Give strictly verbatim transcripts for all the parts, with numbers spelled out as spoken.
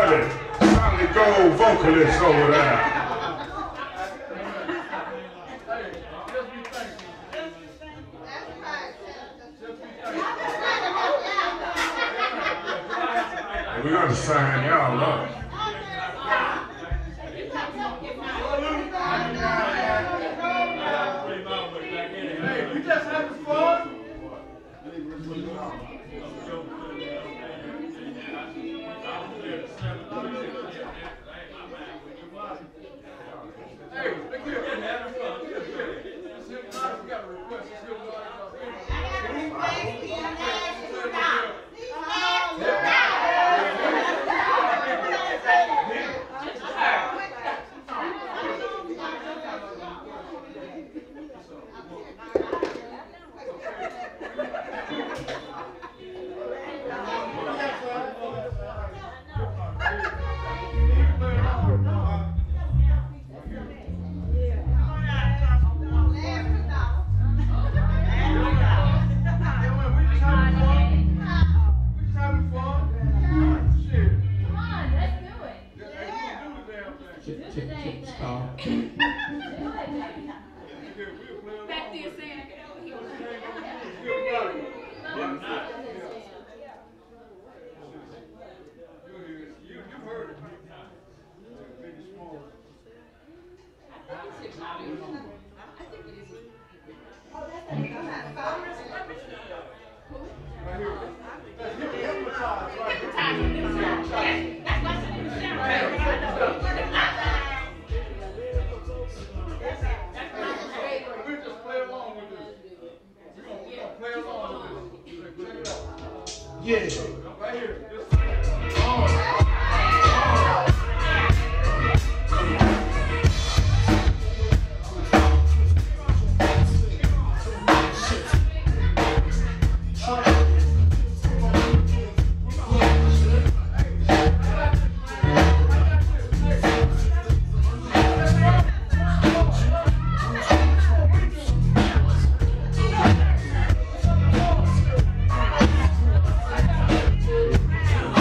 solid, solid gold vocalist over there. And we're gonna sign y'all up. Hey, we just having fun. Hey, look here. We're having fun. We got a request. Yeah.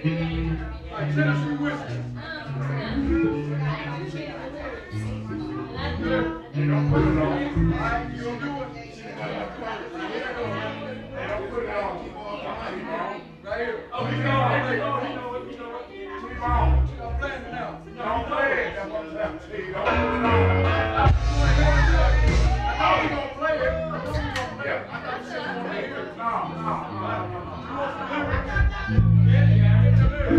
Like Tennessee whiskey. You don't put it on. Alright, you gonna do it? They don't put it on. Right here. Oh, he's going. He know it. He know it. Keep on. Stop playing it now. Don't play it. That's what I'm saying. See, don't put it on. I know he gonna play it. Yeah. I thought you said you gonna play it. No, no, no, no, no. Yeah, yeah, get the lyrics.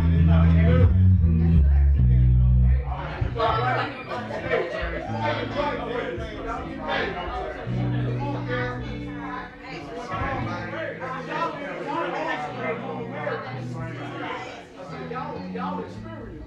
Y'all experience.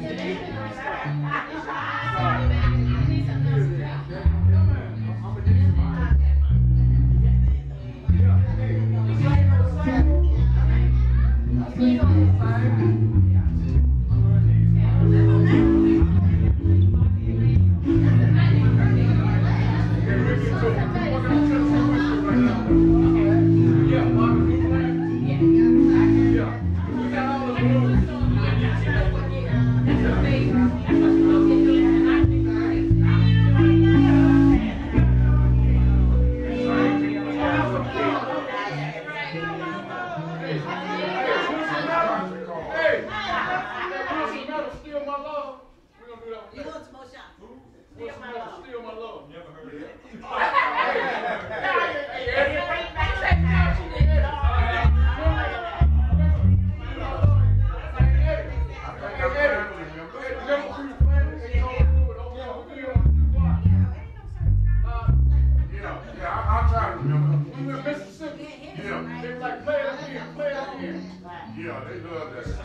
Yeah, they love that stuff.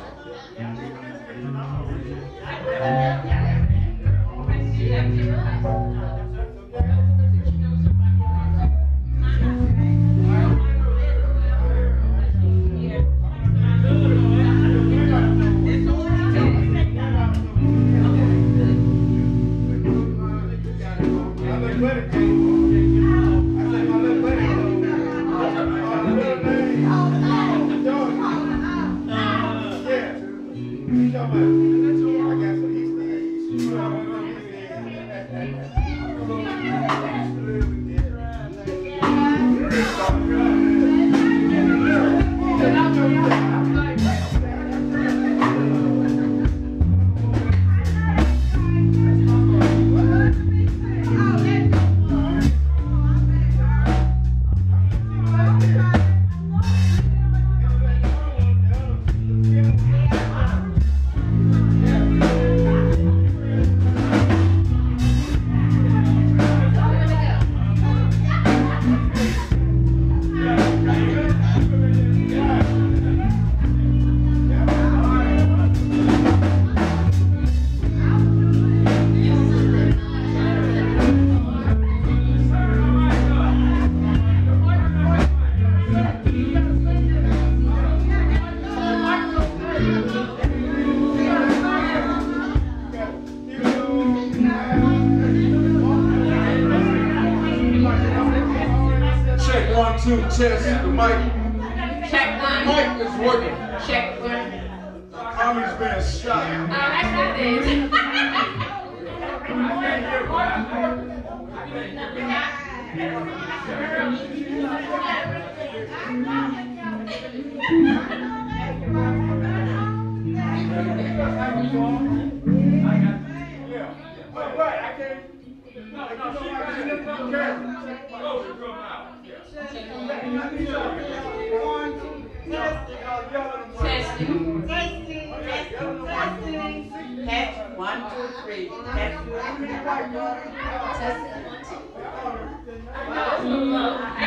Two, test the mic. Check one. Mic is working. Check one. Tommy's been shot. Oh, that's what it is. Yeah. But right, I can't. No, no, she got it. Close the drum out. Testing. Testing, testing, testing. Test one, two, three. Test one, two, three. Testing one, two.